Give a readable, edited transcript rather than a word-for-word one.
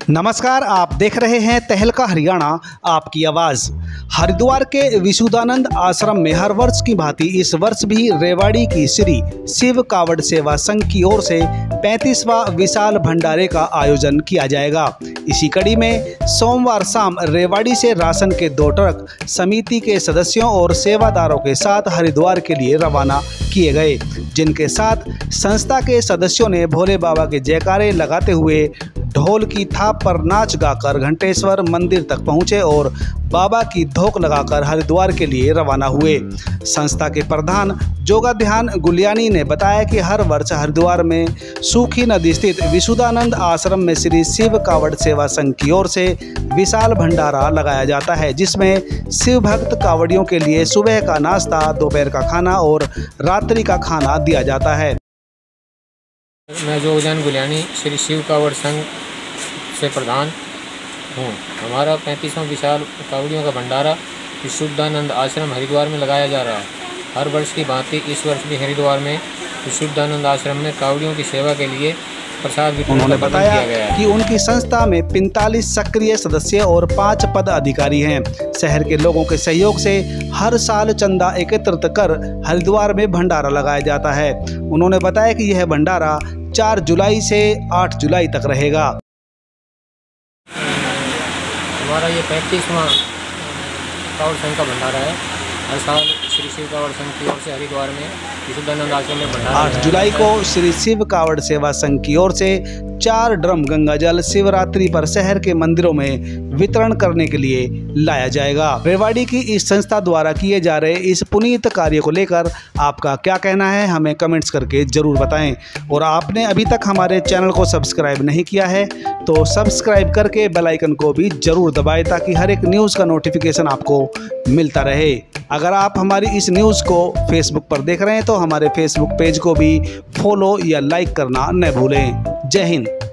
नमस्कार, आप देख रहे हैं तहलका हरियाणा आपकी आवाज़। हरिद्वार के विशुद्धानंद आश्रम में हर वर्ष की भांति इस वर्ष भी रेवाड़ी की श्री शिव कावड़ सेवा संघ की ओर से 35वां विशाल भंडारे का आयोजन किया जाएगा। इसी कड़ी में सोमवार शाम रेवाड़ी से राशन के 2 ट्रक समिति के सदस्यों और सेवादारों के साथ हरिद्वार के लिए रवाना किए गए, जिनके साथ संस्था के सदस्यों ने भोले बाबा के जयकारे लगाते हुए ढोल की थाप पर नाच गाकर घंटेश्वर मंदिर तक पहुंचे और बाबा की धोक लगाकर हरिद्वार के लिए रवाना हुए। संस्था के प्रधान जोगाध्यान गुलियानी ने बताया कि हर वर्ष हरिद्वार में सूखी नदी स्थित विशुद्धानंद आश्रम में श्री शिव कावड़ सेवा संघ की ओर से विशाल भंडारा लगाया जाता है, जिसमें शिव भक्त कावड़ियों के लिए सुबह का नाश्ता, दोपहर का खाना और रात्रि का खाना दिया जाता है। मैं जोगाध्यान गुलियानी श्री शिव कावड़ संघ से प्रधान हूँ। हमारा 35वां विशाल कावड़ियों का भंडारा विशुद्धानंद आश्रम हरिद्वार में लगाया जा रहा है। हर वर्ष की भांति इस वर्ष भी हरिद्वार में विशुद्धानंद आश्रम में कावड़ियों की सेवा के लिए प्रसाद वितरण किया गया है। कि उनकी संस्था में 45 सक्रिय सदस्य और 5 पद अधिकारी हैं। शहर के लोगों के सहयोग से हर साल चंदा एकत्रित कर हरिद्वार में भंडारा लगाया जाता है। उन्होंने बताया कि यह भंडारा 4 जुलाई से 8 जुलाई तक रहेगा। हमारा ये 35वां कावड़ संघ का भंडारा है। हर साल श्री शिव कावड़ संघ की ओर से हरिद्वार में विशुद्धानंद आश्रम में भंडारा 8 जुलाई को श्री शिव कावड़ सेवा संघ की ओर से 4 ड्रम गंगा जल शिवरात्रि पर शहर के मंदिरों में वितरण करने के लिए लाया जाएगा। रेवाड़ी की इस संस्था द्वारा किए जा रहे इस पुनीत कार्य को लेकर आपका क्या कहना है, हमें कमेंट्स करके जरूर बताएं। और आपने अभी तक हमारे चैनल को सब्सक्राइब नहीं किया है तो सब्सक्राइब करके बेल आइकन को भी जरूर दबाएं, ताकि हर एक न्यूज़ का नोटिफिकेशन आपको मिलता रहे। अगर आप हमारी इस न्यूज़ को फेसबुक पर देख रहे हैं तो हमारे फेसबुक पेज को भी फॉलो या लाइक करना न भूलें। जय हिंद।